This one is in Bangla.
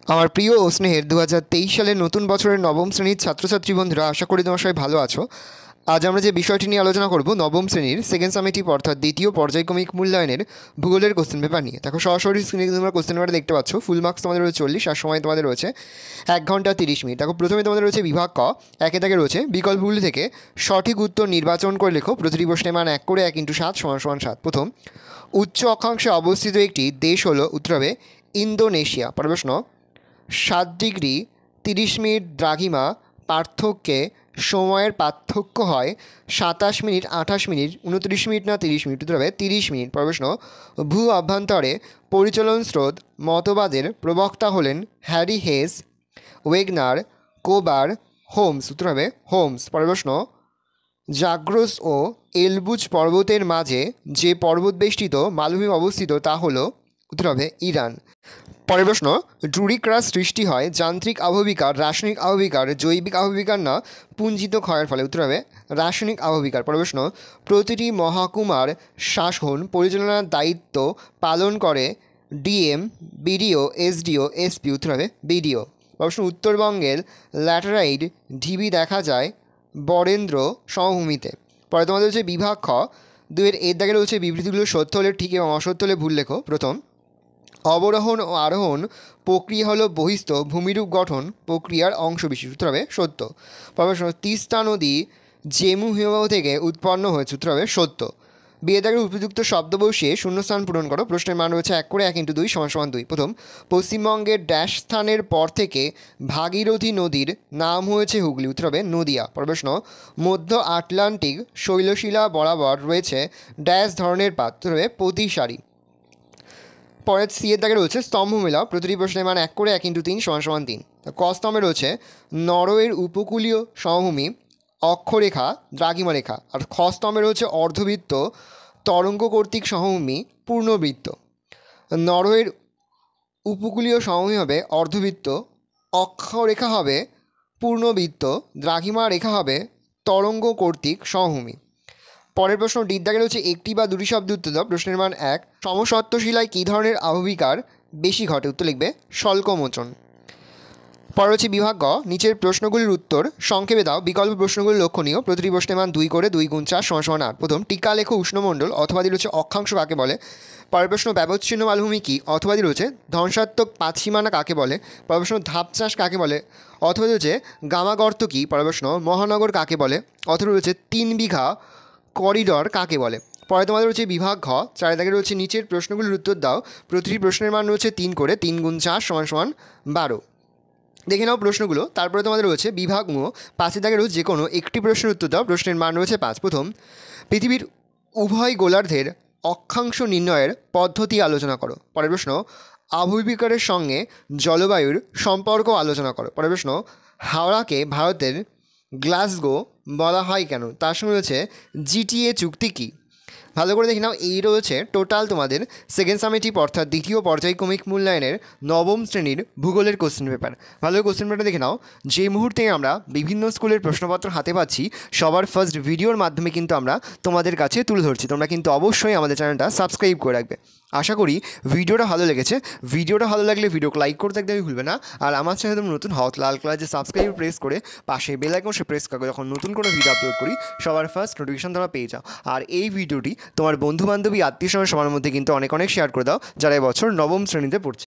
আমার প্রিয় ও স্নেহের 2023 সালের নতুন বছরের নবম শ্রেণীর ছাত্রছাত্রী বন্ধুরা, আশা করি তোমার সবাই ভালো আছো। আজ আমরা যে বিষয়টি নিয়ে আলোচনা করব নবম শ্রেণীর সেকেন্ড সামেটিভ অর্থাৎ দ্বিতীয় পর্যায়ক্রমিক মূল্যায়নের ভূগোলের কোশ্চেন পেপার নিয়ে। দেখো সরাসরি স্ক্রিনে তোমরা কোশ্চেন পেপারটা দেখতে পাচ্ছ। ফুল মার্কস তোমাদের রয়েছে 40 আর সময় তোমাদের রয়েছে 1 ঘন্টা 30 মিনিট। দেখো প্রথমে তোমাদের রয়েছে বিভাগ ক, একে দাগে রয়েছে বিকল্পগুলি থেকে সঠিক উত্তর নির্বাচন করে লেখো। প্রতিটি প্রশ্নের মান 1 করে 1 × 7 = 7। প্রথম, উচ্চ অক্ষাংশে অবস্থিত একটি দেশ হলো উত্তর হবে ইন্দোনেশিয়া। পরের প্রশ্ন, 7 ডিগ্রি 30 মিনিট দ্রাঘিমা পার্থক্যে সময়ের পার্থক্য হয় 27 মিনিট 28 মিনিট 29 মিনিট না 30 মিনিট, উত্তর হবে 30 মিনিট। পরের প্রশ্ন, ভূ অভ্যন্তরে পরিচলন স্রোত মতবাদের প্রবক্তা হলেন Harry Hess, Wegener, Kober, Holmes, উত্তর হবে হোমস। পরের প্রশ্ন, জাগ্রস ও এলবুজ পর্বতের মাঝে যে পর্বতবেষ্টিত মালভূমি অবস্থিত তা হলো উত্তর হবে ইরান। পরের প্রশ্ন, ড্রুরিক হ্রাস সৃষ্টি হয় যান্ত্রিক আবহবিকার, রাসায়নিক আবহবিকার, জৈবিক আবহবিকার না পুঞ্জিত ক্ষয়ের ফলে, উত্তর হবে রাসায়নিক আবহবিকার। পরের প্রশ্ন, প্রতিটি মহকুমার শাসন পরিচালনার দায়িত্ব পালন করে ডিএম, বিডিও, এসডিও, এসপি, উত্তর হবে বিডিও। প্রশ্ন, উত্তরবঙ্গের ল্যাটেরাইট ঢিবি দেখা যায় বরেন্দ্র সমভূমিতে। পরে তোমাদের হচ্ছে বিভাগ খ, 2 এর দাগে রয়েছে বিবৃতিগুলো সত্য হলে ঠিক এবং অসত্য হলে ভুল লেখো। প্রথম, অবরোহণ ও আরোহণ প্রক্রিয়া হলো বহিস্থ ভূমিরূপ গঠন প্রক্রিয়ার অংশবিশেষ, উত্তর হবে সত্য। প্রশ্ন, তিস্তা নদী জেমু হিমবাহ থেকে উৎপন্ন হয়েছে, উত্তর হবে সত্য। বিয়েদাগের উপযুক্ত শব্দ বসিয়ে শূন্যস্থান পূরণ করো। প্রশ্নের মান রয়েছে 1 করে 1 × 2 = 2। প্রথম, পশ্চিমবঙ্গের ড্যাশ স্থানের পর থেকে ভাগীরথী নদীর নাম হয়েছে হুগলি, উত্তর হবে নদিয়া। প্রশ্ন, মধ্য আটলান্টিক শৈলশিলা বরাবর রয়েছে ড্যাশ ধরনের পাত, উত্তর হবে প্রতিসারি। পরের সি এর দাগে রয়েছে স্তম্ভ মেলা। প্রতিটি প্রশ্নের মান 1 করে 1 × 3 = 3। ক স্তম্ভে রয়েছে নরওয়ের উপকূলীয় সমভূমি অক্ষরেখা দ্রাঘিমা রেখা। আর খ স্তম্ভে রয়েছে অর্ধবৃত্ত তরঙ্গ কর্তৃক সমভূমি পূর্ণবৃত্ত। নরওয়ের উপকূলীয় সমভূমি হবে অর্ধবৃত্ত, অক্ষরেখা হবে পূর্ণবৃত্ত, দ্রাঘিমা রেখা হবে তরঙ্গ কর্তৃক সমভূমি। পরের প্রশ্ন, ডির দাগে রয়েছে একটি বা দুটি শব্দ উত্তর দাও। প্রশ্নের মান 1, সমসত্ব শিলায় কী ধরনের আবহবিকার বেশি ঘটে, উত্তর লিখবে স্বল্পমোচন। পরে হচ্ছে বিভাগ গ, নিচের প্রশ্নগুলির উত্তর সংক্ষেপে দাও। বিকল্প প্রশ্নগুলি লক্ষণীয়। প্রতিটি প্রশ্নের মান 2 করে 2 × 4 = 8। প্রথম, টিকা লেখো উষ্ণমণ্ডল অথবা দিল হচ্ছে অক্ষাংশ কাকে বলে। পরের প্রশ্ন, ব্যবচ্ছিন্ন মালভূমি কী অথবা দিল হচ্ছে ধ্বংসাত্মক পাতসীমানা কাকে বলে। পরের প্রশ্ন, ধাপ চাষ কাকে বলে অথবা দিল হচ্ছে গামাগর্ত কী। পরের প্রশ্ন, মহানগর কাকে বলে অথবা রয়েছে 3 বিঘা করিডর কাকে বলে। পরে তোমাদের রয়েছে বিভাগ ঘ, 4 দাগে রয়েছে নিচের প্রশ্নগুলির উত্তর দাও। প্রতিটি প্রশ্নের মান রয়েছে 3 করে 3 × 4 = 12। দেখে নাও প্রশ্নগুলো। তারপরে তোমাদের রয়েছে বিভাগ ঙ, 5 দাগে রয়েছে যে কোনো একটি প্রশ্নের উত্তর দাও। প্রশ্নের মান রয়েছে 5। প্রথম, পৃথিবীর উভয় গোলার্ধের অক্ষাংশ নির্ণয়ের পদ্ধতি আলোচনা করো। পরের প্রশ্ন, আবহবিকারের সঙ্গে জলবায়ুর সম্পর্ক আলোচনা করো। পরের প্রশ্ন, হাওড়াকে ভারতের গ্লাসগো বলা হয় কেন? তার সঙ্গে রয়েছে জিটিএ চুক্তি কী। ভালো করে দেখে নাও। এই রয়েছে টোটাল তোমাদের সেকেন্ড সামেটিভ অর্থাৎ দ্বিতীয় পর্যায়ক্রমিক মূল্যায়নের নবম শ্রেণীর ভূগোলের কোশ্চেন পেপার। ভালো কোশ্চেন পেপারটা দেখে নাও। যে মুহূর্তে আমরা বিভিন্ন স্কুলের প্রশ্নপত্র হাতে পাচ্ছি, সবার ফার্স্ট ভিডিওর মাধ্যমে কিন্তু আমরা তোমাদের কাছে তুলে ধরছি। তোমরা কিন্তু অবশ্যই আমাদের চ্যানেলটা সাবস্ক্রাইব করে রাখবে। আশা করি ভিডিওটা ভালো লেগেছে। ভিডিওটা ভালো লাগলে ভিডিওকে লাইক করতে একদমই ভুলবে না। আর আমার চ্যানেল তুমি নতুন হও, লাল কালার যে সাবস্ক্রাইব প্রেস করে পাশে বেল আইকন সে প্রেস করো, যখন নতুন কোনো ভিডিও আপলোড করি সবার ফার্স্ট নোটিফিকেশন তোমরা পেয়ে যাও। আর এই ভিডিওটি তোমার বন্ধুবান্ধবী আত্মীয় স্বজন সবার মধ্যে কিন্তু অনেক শেয়ার করে দাও যারা এবছর নবম শ্রেণীতে পড়ছে।